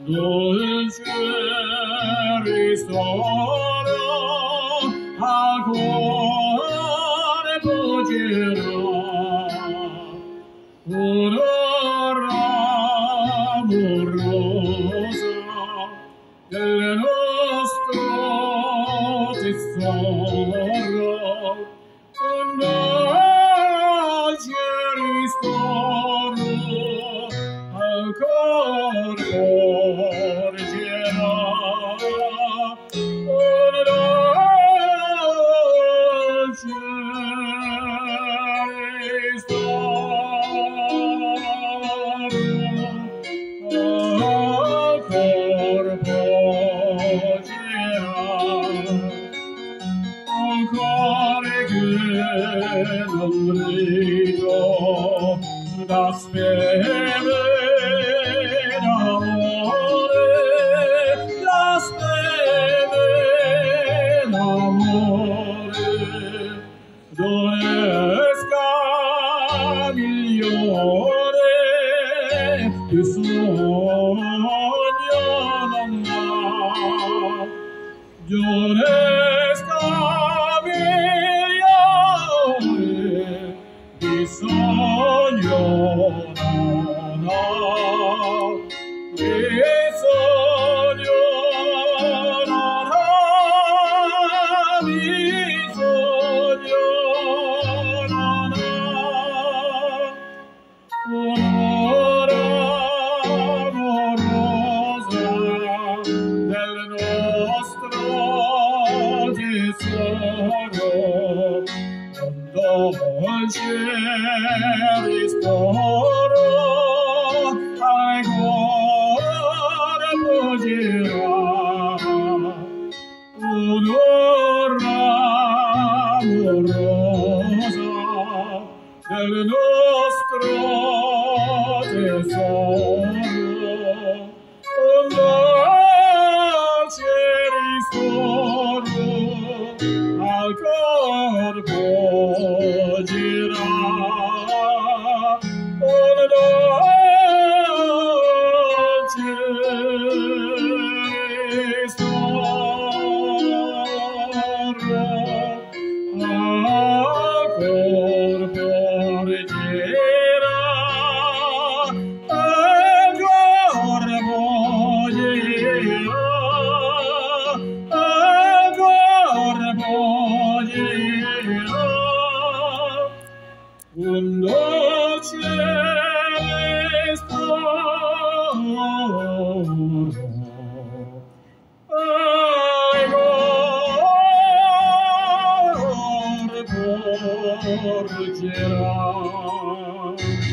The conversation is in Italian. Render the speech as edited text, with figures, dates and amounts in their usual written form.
dolce ristoro al cuore poggerà un'ora amorosa del nostro tesoro, un dolce ristoro al cuore porgerà, un dolce ristoro al cuore porgerà, un cuore che non grido da speme d'amore, da speme d'amore, dolesca migliore che sogno non ha, dolesca migliore che sogno non ha, che sogno non ha, bisogno non ha, un'ora amorosa del nostro tesoro, un dolce ristoro al cuore poggerà, un'ora amorosa del nostro tesoro, un dolce ristoro al cuore poggerà, un dolce ristoro al cuore porgerà, al cuore porgerà, al cuore porgerà, un dolce ristoro al cuore porgerà.